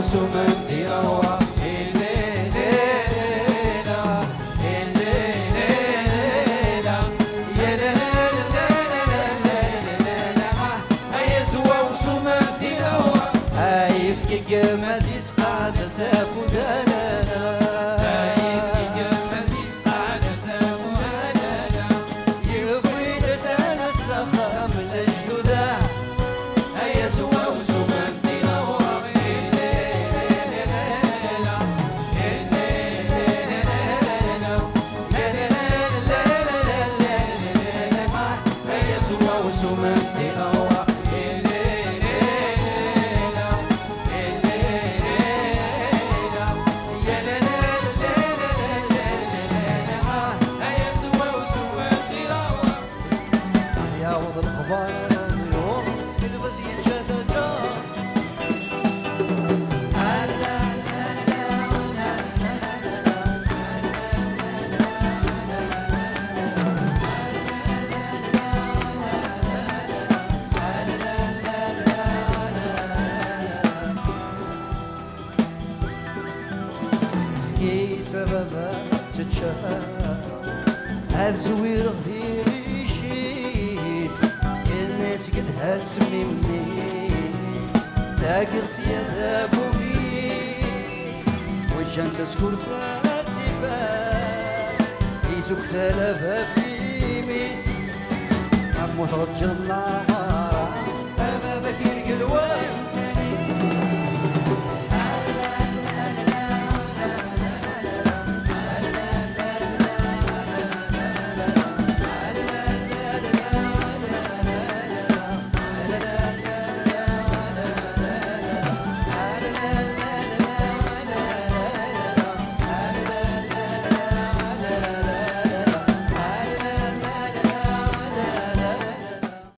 وسمنتي نورا مزيز قاعد سافو دانا مزيز قاعد سافو دانا يبغي دسان السخا من الجدودة هيا سوا وسمنتي نورا هيا سوا وسمنتي نورا سببا تتشهر الزوير غير يشيس الناس قد هسمي تاقل سيادة بوبيس وجان تذكر تاتبان يسوك ثلاثة في ميس عمو ترجل النهار أما بكير قلوان